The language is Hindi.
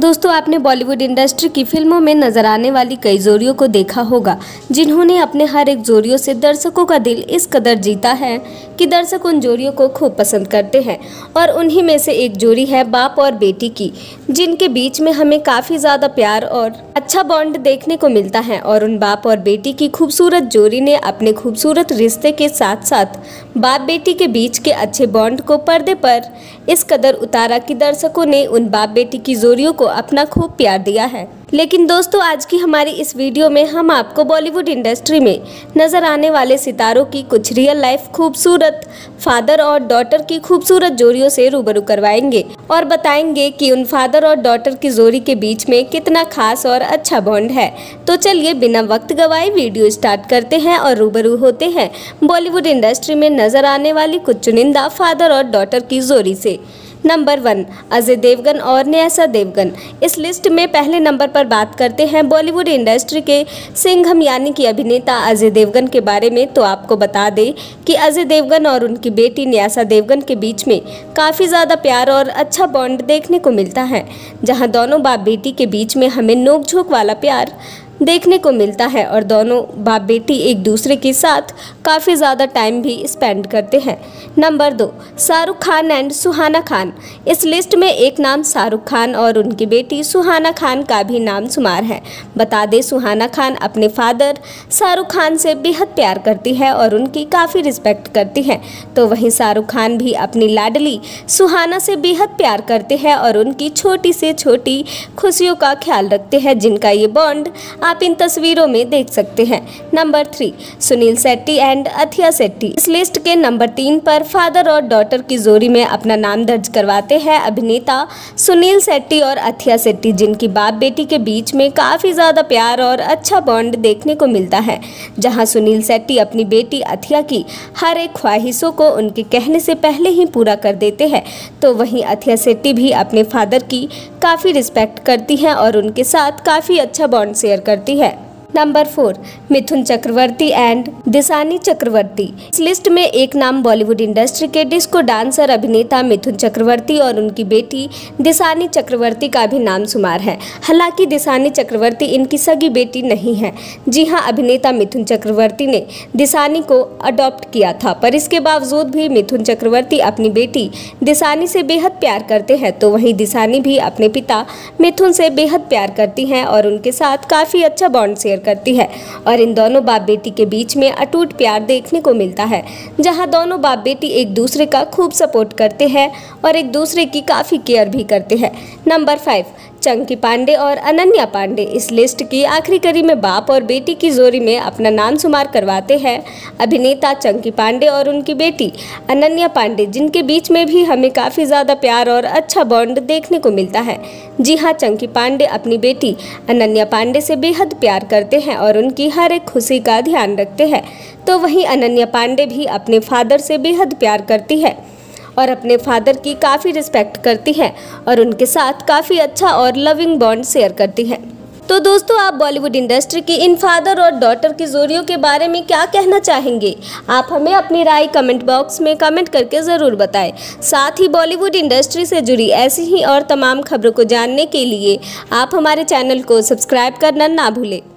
दोस्तों, आपने बॉलीवुड इंडस्ट्री की फिल्मों में नजर आने वाली कई जोड़ियों को देखा होगा जिन्होंने अपने हर एक जोड़ियों से दर्शकों का दिल इस कदर जीता है कि दर्शक उन जोड़ियों को खूब पसंद करते हैं। और उन्हीं में से एक जोड़ी है बाप और बेटी की, जिनके बीच में हमें काफ़ी ज़्यादा प्यार और अच्छा बॉन्ड देखने को मिलता है। और उन बाप और बेटी की खूबसूरत जोड़ी ने अपने खूबसूरत रिश्ते के साथ साथ बाप बेटी के बीच के अच्छे बॉन्ड को पर्दे पर इस कदर उतारा कि दर्शकों ने उन बाप बेटी की जोड़ियों को अपना खूब प्यार दिया है। लेकिन दोस्तों, आज की हमारी इस वीडियो में हम आपको बॉलीवुड इंडस्ट्री में नजर आने वाले सितारों की कुछ रियल लाइफ खूबसूरत फादर और डॉटर की खूबसूरत जोड़ियों से रूबरू करवाएंगे और बताएंगे कि उन फादर और डॉटर की जोड़ी के बीच में कितना खास और अच्छा बॉन्ड है। तो चलिए बिना वक्त गवाए वीडियो स्टार्ट करते हैं और रूबरू होते हैं बॉलीवुड इंडस्ट्री में नजर आने वाली कुछ चुनिंदा फादर और डॉटर की जोड़ी से। नंबर 1, अजय देवगन और न्यासा देवगन। इस लिस्ट में पहले नंबर पर बात करते हैं बॉलीवुड इंडस्ट्री के सिंघम यानी कि अभिनेता अजय देवगन के बारे में। तो आपको बता दें कि अजय देवगन और उनकी बेटी न्यासा देवगन के बीच में काफ़ी ज़्यादा प्यार और अच्छा बॉन्ड देखने को मिलता है, जहां दोनों बाप बेटी के बीच में हमें नोक झोंक वाला प्यार देखने को मिलता है और दोनों बाप बेटी एक दूसरे के साथ काफ़ी ज़्यादा टाइम भी स्पेंड करते हैं। Number 2, Shahrukh Khan and Suhana Khan. इस लिस्ट में एक नाम शाहरुख खान और उनकी बेटी सुहाना खान का भी नाम शुमार है। बता दें, सुहाना खान अपने फादर शाहरुख खान से बेहद प्यार करती है और उनकी काफ़ी रिस्पेक्ट करती है। तो वहीं शाहरुख खान भी अपनी लाडली सुहाना से बेहद प्यार करते हैं और उनकी छोटी से छोटी खुशियों का ख्याल रखते हैं, जिनका ये बॉन्ड आप इन तस्वीरों में देख सकते हैं। Number 3, Suniel Shetty and Athiya Shetty. इस लिस्ट के नंबर 3 पर फादर और डॉटर की जोड़ी में अपना नाम दर्ज करवाते हैं अभिनेता सुनील शेट्टी और अथिया शेट्टी, जिनकी बाप बेटी के बीच में काफ़ी ज़्यादा प्यार और अच्छा बॉन्ड देखने को मिलता है। जहां सुनील शेट्टी अपनी बेटी अथिया की हर एक ख्वाहिशों को उनके कहने से पहले ही पूरा कर देते हैं, तो वहीं अथिया शेट्टी भी अपने फादर की काफ़ी रिस्पेक्ट करती हैं और उनके साथ काफ़ी अच्छा बॉन्ड शेयर करती है। Number 4, Mithun Chakraborty and Dishani Chakraborty. इस लिस्ट में एक नाम बॉलीवुड इंडस्ट्री के डिस्को डांसर अभिनेता मिथुन चक्रवर्ती और उनकी बेटी दिशानी चक्रवर्ती का भी नाम शुमार है। हालांकि दिशानी चक्रवर्ती इनकी सगी बेटी नहीं है। जी हां, अभिनेता मिथुन चक्रवर्ती ने दिशानी को अडॉप्ट किया था, पर इसके बावजूद भी मिथुन चक्रवर्ती अपनी बेटी दिशानी से बेहद प्यार करते हैं। तो वहीं दिशानी भी अपने पिता मिथुन से बेहद प्यार करती हैं और उनके साथ काफ़ी अच्छा बॉन्ड शेयर करती है। और इन दोनों बाप बेटी के बीच में अटूट प्यार देखने को मिलता है, जहां दोनों बाप बेटी एक दूसरे का खूब सपोर्ट करते हैं और एक दूसरे की काफ़ी केयर भी करते हैं। नंबर 5, चंकी पांडे और अनन्या पांडे। इस लिस्ट की आखिरी कड़ी में बाप और बेटी की जोड़ी में अपना नाम शुमार करवाते हैं अभिनेता चंकी पांडे और उनकी बेटी अनन्या पांडे, जिनके बीच में भी हमें काफ़ी ज़्यादा प्यार और अच्छा बॉन्ड देखने को मिलता है। जी हाँ, चंकी पांडे अपनी बेटी अनन्या पांडे से बेहद प्यार करते हैं और उनकी हर एक खुशी का ध्यान रखते हैं। तो वहीं अनन्या पांडे भी अपने फादर से बेहद प्यार करती है और अपने फादर की काफ़ी रिस्पेक्ट करती है और उनके साथ काफ़ी अच्छा और लविंग बॉन्ड शेयर करती है। तो दोस्तों, आप बॉलीवुड इंडस्ट्री की इन फादर और डॉटर की जोड़ियों के बारे में क्या कहना चाहेंगे? आप हमें अपनी राय कमेंट बॉक्स में कमेंट करके ज़रूर बताएं। साथ ही बॉलीवुड इंडस्ट्री से जुड़ी ऐसी ही और तमाम खबरों को जानने के लिए आप हमारे चैनल को सब्सक्राइब करना ना भूलें।